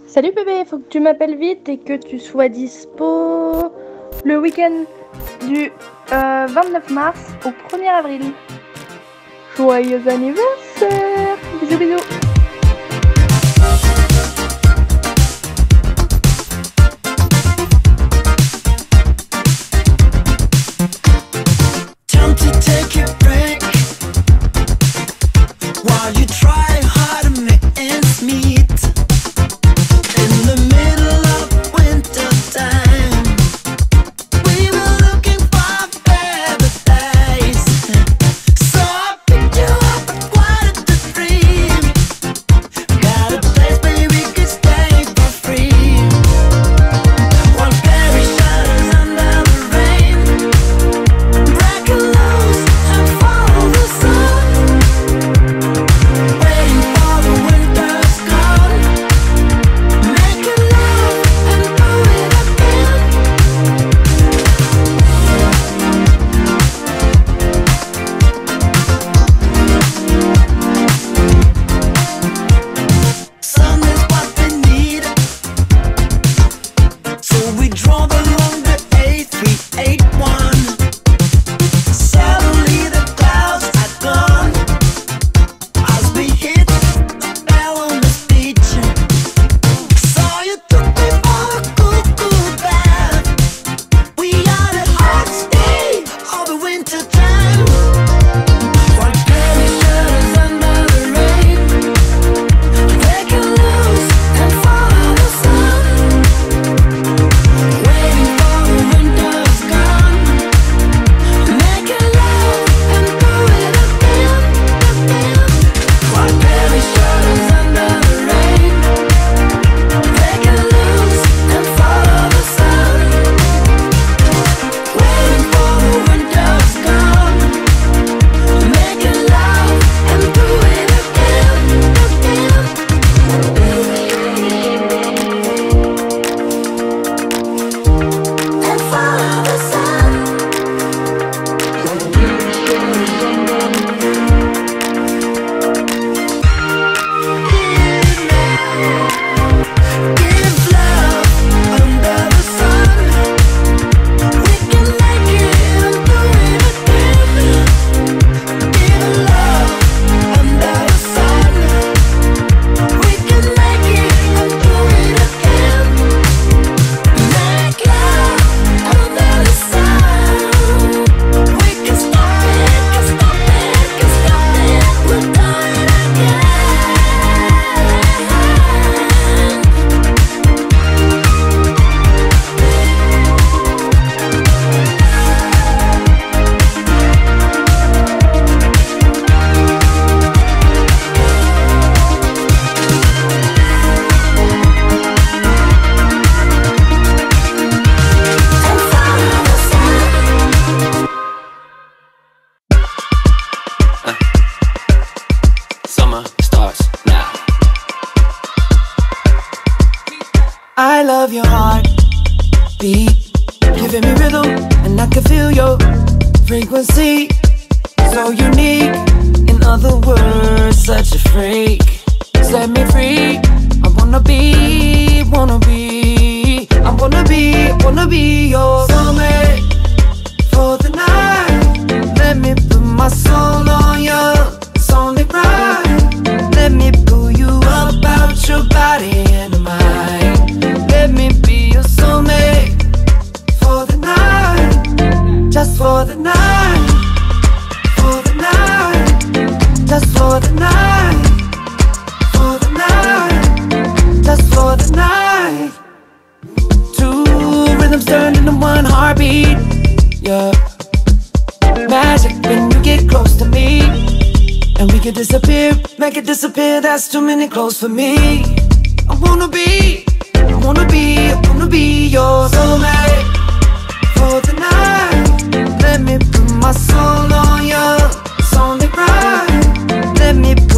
Salut bébé, faut que tu m'appelles vite et que tu sois dispo le week-end du 29 mars au 1er avril. Joyeux anniversaire! Bisous bisous! Time to take a break while you try hard to make ends meet. In the middle of winter time, we were looking for paradise. So I picked you up at quite a dream. Got a place where we could stay for free. While berry shadows under the rain, break loose and follow the sun. Waiting for the winter's gone. Making love and do it again. Sun is what we need, so we drove along the A381. Suddenly the clouds had gone as we hit a bell on the beach. Saw you took me for a cuckoo bath. We had a hot day of the winter time. While berry shadows under the rain, breaking loose and follow the sun. Waiting for the winter's gone. Making love and do it again. While berry shadows under the rain, breaking loose and follow the sun. Waiting for the winter's gone. Making love and do it again. And follow the sun. Give love under the sun. We can make it and do it again. Give love under the sun. We can make it and do it again. Make love under the sun. We can stop it, can stop it, can stop it. We'll do it again. And follow the sun. Summer starts now. I love your heart beat, giving me rhythm, and I can feel your frequency. So unique, in other words, such a freak. Set me free. I wanna be, I wanna be your soulmate for the night. Let me put my soul on you. It's only right. Let me pull you up out your body and mind. Let me be your soulmate for the night. Just for the night. For the night. Just for the night. For the night. Just for the night. Two rhythms turned into one heartbeat. Yeah. Magic when you get close to me. And we could disappear, make it disappear. That's too many clothes for me. I wanna be your soulmate for the night. Let me put my soul on you. It's only right. Let me